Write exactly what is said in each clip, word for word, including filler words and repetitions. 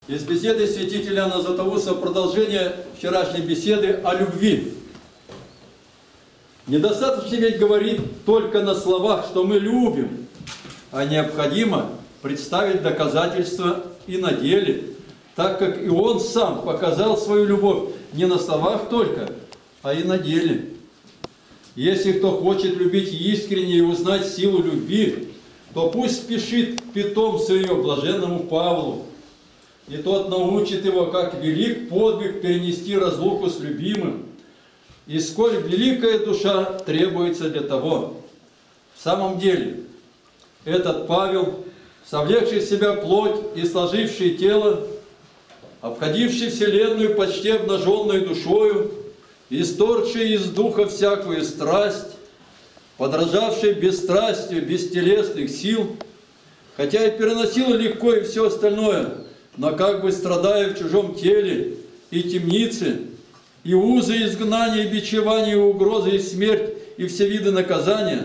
Из беседы святителя Иоанна Златоуста продолжение вчерашней беседы о любви. Недостаточно ведь говорить только на словах, что мы любим, а необходимо представить доказательства и на деле, так как и Он сам показал свою любовь не на словах только, а и на деле. Если кто хочет любить искренне и узнать силу любви, то пусть спешит к питомцу ее, блаженному Павлу, и тот научит его, как велик подвиг перенести разлуку с любимым, и сколь великая душа требуется для того. В самом деле, этот Павел, совлекший в себя плоть и сложивший тело, обходивший вселенную почти обнаженной душою, исторгший из духа всякую страсть, подражавший бесстрастию бестелесных сил, хотя и переносил легко и все остальное, но как бы страдая в чужом теле и темнице, и узы изгнания, и бичевания, и угрозы, и смерть, и все виды наказания,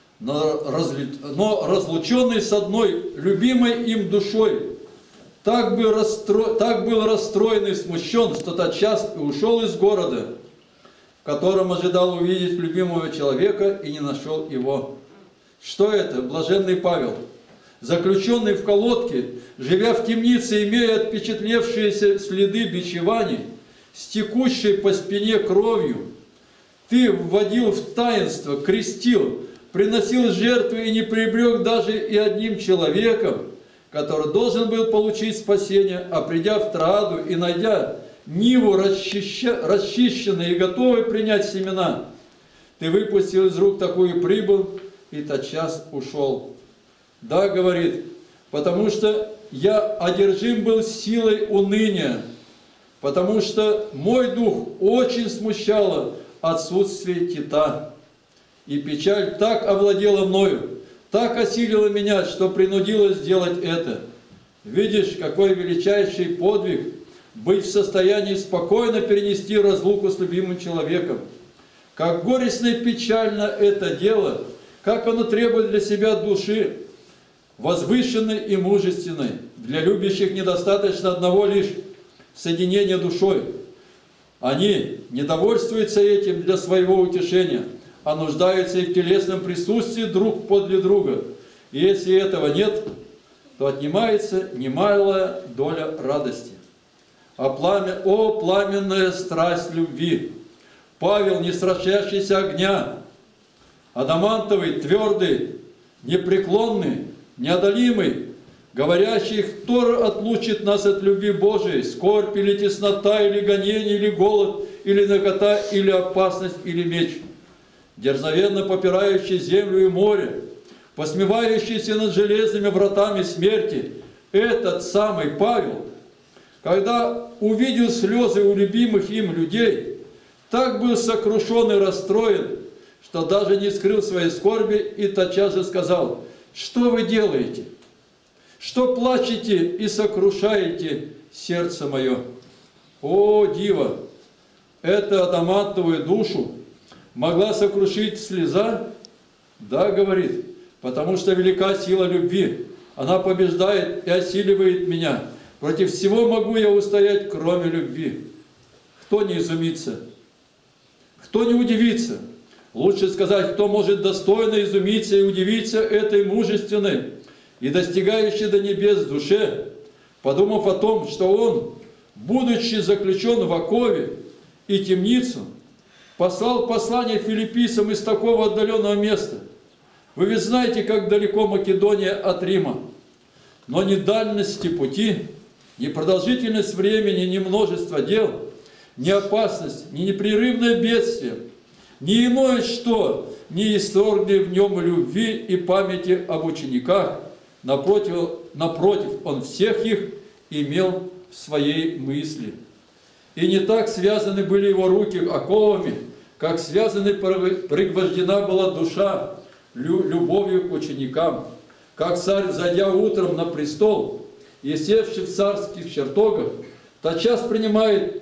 но, разлю... но разлученный с одной любимой им душой, так, бы расстро... так был расстроен и смущен, что тотчас и ушел из города, в котором ожидал увидеть любимого человека и не нашел его. Что это? Блаженный Павел, заключенный в колодке, живя в темнице, имея отпечатлевшиеся следы бичеваний, с текущей по спине кровью, ты вводил в таинство, крестил, приносил жертвы и не приберег даже и одним человеком, который должен был получить спасение, а придя в Троаду и найдя ниву расчища, расчищенной и готовой принять семена, ты выпустил из рук такую прибыль и тотчас ушел. Да, говорит, потому что я одержим был силой уныния, потому что мой дух очень смущало отсутствие Тита, и печаль так овладела мною, так осилила меня, что принудила сделать это. Видишь, какой величайший подвиг быть в состоянии спокойно перенести разлуку с любимым человеком. Как горестно и печально это дело, как оно требует для себя души, возвышенной и мужественной. Для любящих недостаточно одного лишь соединения душой. Они не довольствуются этим для своего утешения, а нуждаются и в телесном присутствии друг подле друга. И если этого нет, то отнимается немалая доля радости. О, пламя, о пламенная страсть любви! Павел, не страшащийся огня, адамантовый, твердый, непреклонный, неодолимый, говорящий, кто отлучит нас от любви Божией, скорбь или теснота, или гонение, или голод, или нагота, или опасность, или меч, дерзновенно попирающий землю и море, посмевающийся над железными вратами смерти, этот самый Павел, когда увидел слезы у любимых им людей, так был сокрушен и расстроен, что даже не скрыл своей скорби и тотчас же сказал: «Что вы делаете? Что плачете и сокрушаете сердце мое?» О, диво! Эту адамантовую душу могла сокрушить слеза? Да, говорит, потому что велика сила любви. Она побеждает и осиливает меня. Против всего могу я устоять, кроме любви. Кто не изумится? Кто не удивится? Лучше сказать, кто может достойно изумиться и удивиться этой мужественной и достигающей до небес душе, подумав о том, что он, будучи заключен в окове и темницу, послал послание филиппийцам из такого отдаленного места. Вы ведь знаете, как далеко Македония от Рима. Но ни дальности пути, ни продолжительность времени, ни множество дел, ни опасность, ни непрерывное бедствие, ни иное что не исторгли в нем любви и памяти об учениках. Напротив, напротив, он всех их имел в своей мысли. И не так связаны были его руки оковами, как связаны пригвождена была душа любовью к ученикам. Как царь, зайдя утром на престол и севший в царских чертогах, тотчас принимает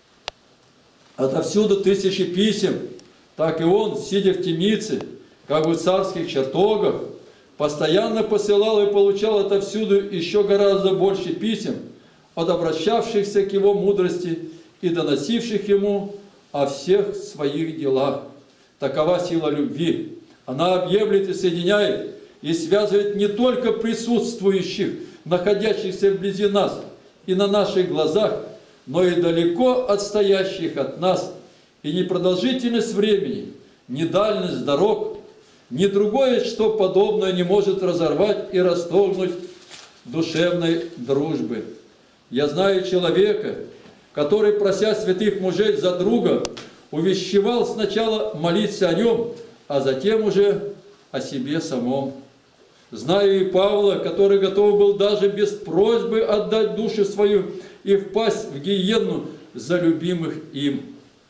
отовсюду тысячи писем, так и он, сидя в темнице, как бы в царских чертогах, постоянно посылал и получал отовсюду еще гораздо больше писем, от обращавшихся к его мудрости и доносивших ему о всех своих делах. Такова сила любви. Она объемлет и соединяет, и связывает не только присутствующих, находящихся вблизи нас и на наших глазах, но и далеко отстоящих от нас. И ни продолжительность времени, ни дальность дорог, ни другое, что подобное не может разорвать и расторгнуть душевной дружбы. Я знаю человека, который, прося святых мужей за друга, увещевал сначала молиться о нем, а затем уже о себе самом. Знаю и Павла, который готов был даже без просьбы отдать душу свою и впасть в гиенну за любимых им.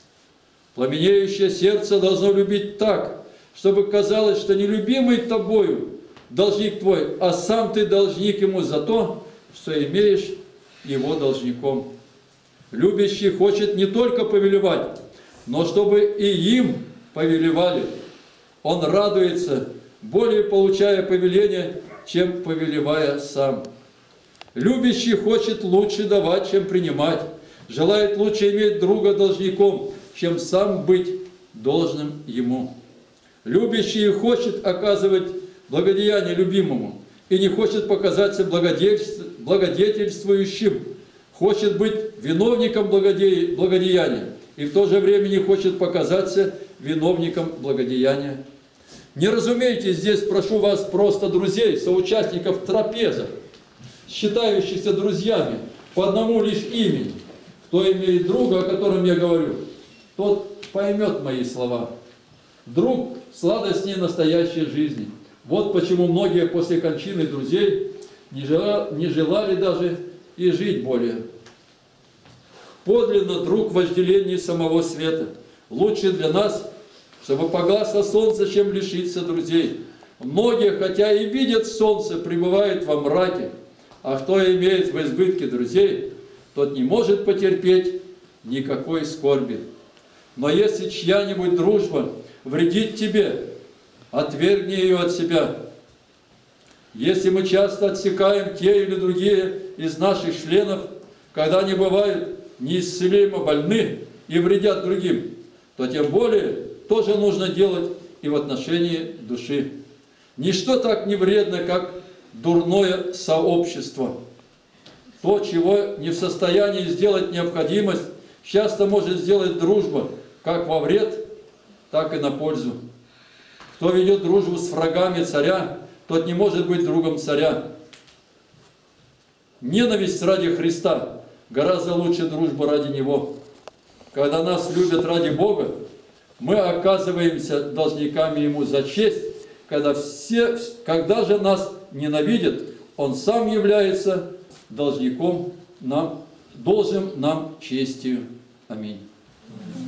Пламенеющее сердце должно любить так, чтобы казалось, что не любимый тобою должник твой, а сам ты должник ему за то, что имеешь его должником. Любящий хочет не только повелевать, но чтобы и им повелевали. Он радуется, более получая повеление, чем повелевая сам. Любящий хочет лучше давать, чем принимать, желает лучше иметь друга должником, чем сам быть должным ему. Любящий хочет оказывать благодеяние любимому и не хочет показаться благодетельствующим, хочет быть виновником благодеяния и в то же время не хочет показаться виновником благодеяния. Не разумейте здесь, прошу вас, просто друзей, соучастников трапеза, считающихся друзьями по одному лишь имени. Кто имеет друга, о котором я говорю, тот поймет мои слова. Друг сладостнее настоящей жизни. Вот почему многие после кончины друзей не желали, не желали даже и жить более. Подлинно друг вожделение самого света. Лучше для нас, чтобы погасло солнце, чем лишиться друзей. Многие, хотя и видят солнце, пребывают во мраке, а кто имеет в избытке друзей, тот не может потерпеть никакой скорби. Но если чья-нибудь дружба вредит тебе, отвергни ее от себя. Если мы часто отсекаем те или другие из наших членов, когда они бывают неисцелимо больны и вредят другим, то тем более тоже нужно делать и в отношении души. Ничто так не вредно, как дурное сообщество. То, чего не в состоянии сделать необходимость, часто может сделать дружба, как во вред, так и на пользу. Кто ведет дружбу с врагами царя, тот не может быть другом царя. Ненависть ради Христа гораздо лучше дружбы ради Него. Когда нас любят ради Бога, мы оказываемся должниками Ему за честь. Когда, все, когда же нас ненавидят, Он сам является должником нам, должен нам честью. Аминь.